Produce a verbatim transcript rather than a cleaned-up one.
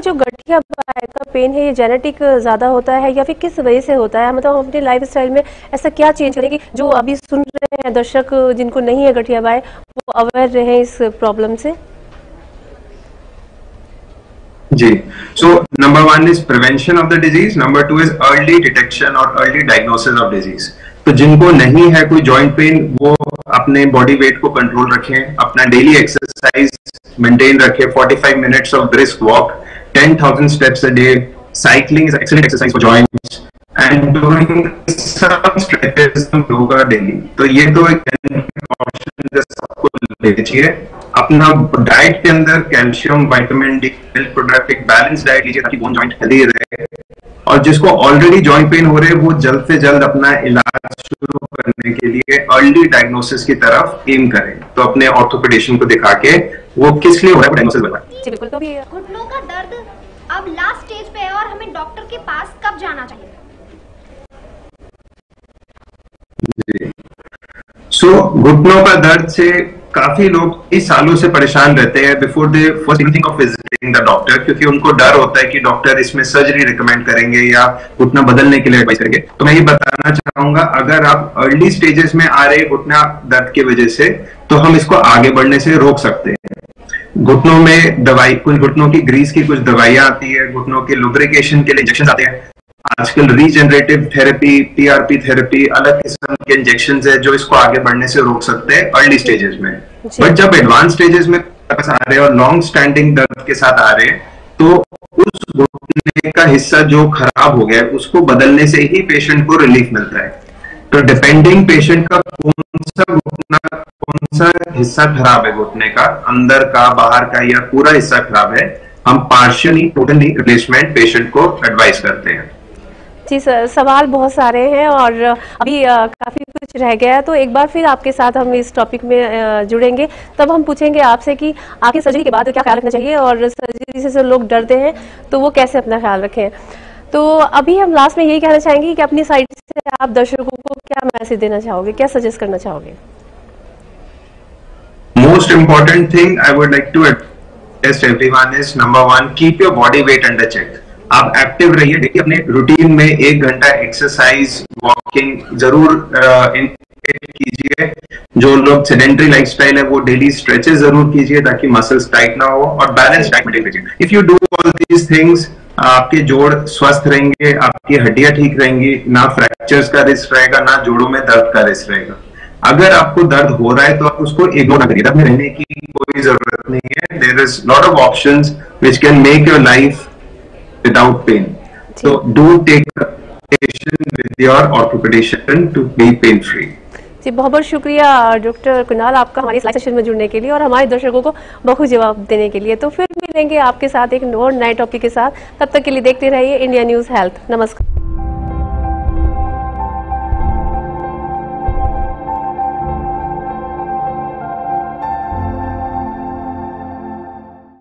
जो गठिया बाय का पेन है ये जेनेटिक ज्यादा होता है या फिर किस वजह से होता है? मतलब हम अपने लाइफस्टाइल में ऐसा क्या चेंज करें कि जो अभी सुन रहे हैं दर्शक जिनको नहीं है गठिया बाय वो अवेयर रहे इस प्रॉब्लम से? जी, so number one is prevention of the disease, number two is early detection और early diagnosis of disease. तो जिनको नहीं है कोई जॉइंट पेन वो अपने बॉडी वेट को कंट्रोल रखें, अपना डेली एक्सरसाइज मेंटेन रखें, forty-five minutes of brisk walk, ten thousand steps a day, cycling is excellent exercise for joints and doing some stretches, some yoga daily. तो ये तो एक ऑप्शन सबको लेना चाहिए। अपना डाइट के अंदर calcium, vitamin D, milk product, एक बैलेंस डाइट लीजिए ताकि बोन जॉइंट हेल्दी रहे। और जिसको ऑलरेडी जॉइंट पेन हो रहे हैं वो जल्द से जल्द अपना इलाज शुरू करने के लिए अर्ली डायग्नोसिस की तरफ एम करें। तो अपने ऑर्थोपेडिशियन को दिखा के वो किस लिए हो रहा है डायग्नोसिस बताएं। जी बिल्कुल। तो भी घुटनों का दर्द अब लास्ट स्टेज पे है और हमें डॉक्टर के पास कब जाना चाहिए? जी, सो घुटनों का दर्द से काफी लोग कई सालों से परेशान रहते हैं before they first thinking of visiting the doctor, क्योंकि उनको डर होता है कि डॉक्टर इसमें सर्जरी रिकमेंड करेंगे या घुटना बदलने के लिए एडवाइस करेंगे। तो मैं ये बताना चाहूंगा, अगर आप अर्ली स्टेजेस में आ रहे घुटना दर्द की वजह से तो हम इसको आगे बढ़ने से रोक सकते हैं। घुटनों में दवाई, कुछ घुटनों की ग्रीस की कुछ दवाइयां आती है, घुटनों के लुब्रिकेशन के लिए इंजेक्शन आते हैं। आजकल रीजनरेटिव थेरेपी, पीआरपी थेरेपी, अलग किस्म के इंजेक्शन है जो इसको आगे बढ़ने से रोक सकते हैं अर्ली स्टेजेस में। बट जब एडवांस स्टेजेस में आ रहे हैं और लॉन्ग स्टैंडिंग दर्द के साथ आ रहे हैं तो उस घुटने का हिस्सा जो खराब हो गया है उसको बदलने से ही पेशेंट को रिलीफ मिलता है। तो डिपेंडिंग पेशेंट का कौन सा घुटना, कौन सा हिस्सा खराब है घुटने का, अंदर का, बाहर का या पूरा हिस्सा खराब है, हम पार्शियली टोटली रिप्लेसमेंट पेशेंट को एडवाइस करते हैं। जी सर, सवाल बहुत सारे हैं और अभी काफ़ी कुछ रह गया है, तो एक बार फिर आपके साथ हम इस टॉपिक में जुड़ेंगे। तब हम पूछेंगे आपसे कि आपकी सर्जरी के बाद क्या ख्याल रखना चाहिए और सर्जरी से लोग डरते हैं तो वो कैसे अपना ख्याल रखें। तो अभी हम लास्ट में यही कहना चाहेंगे कि अपनी साइड से आप दर्शकों को क्या मैसेज देना चाहोगे, क्या सजेस्ट करना चाहोगे? Most important thing I would like to suggest everyone is number one, keep your body weight under check. आप एक्टिव रहिए, देखिए अपने रूटीन में एक घंटा एक्सरसाइज, वॉकिंग जरूर कीजिए। जो लोग सेडेंटरी लाइफस्टाइल है वो डेली स्ट्रेचेस जरूर कीजिए ताकि मसल्स टाइट ना हो, और बैलेंस डाइट मेंटेन कीजिए। If you do all these things आपके जोड़ स्वस्थ रहेंगे, आपकी हड्डियां ठीक रहेंगी, ना फ्रैक्चर्स का रिस्क रहेगा, ना जोड़ों में दर्द का रिस्क रहेगा। अगर आपको दर्द हो रहा है तो आप उसको इग्नोर ना करिए, दर्द में रहने की कोई जरूरत नहीं है। There is lot of options which can make your life without pain. So do take consultation with your orthopedician to be pain free. जी बहुत बहुत शुक्रिया डॉक्टर कुणाल आपका हमारे इस लाइव सेशन में जुड़ने के लिए और हमारे दर्शकों को बहुत जवाब देने के लिए। तो फिर मिलेंगे आपके साथ एक और नए टॉपिक के साथ, तब तक के लिए देखते रहिए इंडिया न्यूज़ हेल्थ। नमस्कार।